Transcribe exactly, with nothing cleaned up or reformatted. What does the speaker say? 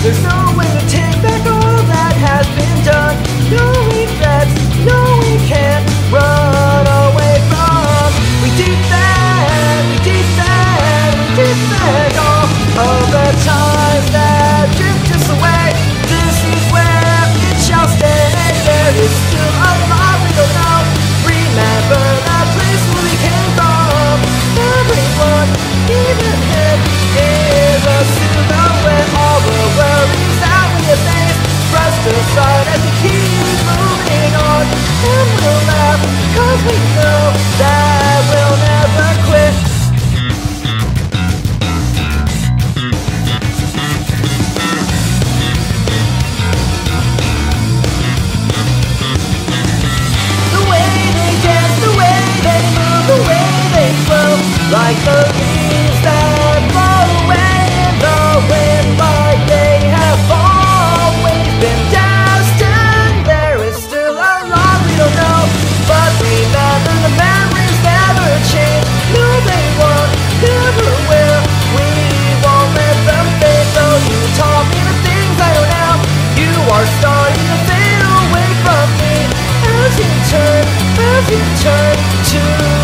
There's no way to take back all that has been done. No regrets, no we can't run away from. We defend, we defend, we defend all of the times that drift us away. This is where it shall stay. There is still a lot we don't know. Remember that place where we came from. Everyone, even him, is a silhouette. All the worries that we have faced, thrust aside as we keep moving on. And we'll laugh, cause we know that we'll never quit. The way they dance, the way they move, the way they flow, like the leaves that blow away in the wind, like they have always been destined. There is still a lot we don't know, but remember the memories never change. No, they won't, never will. We won't let them fade. Though you taught me the things I know now, you are starting to fade away from me. As you turn, as you turn to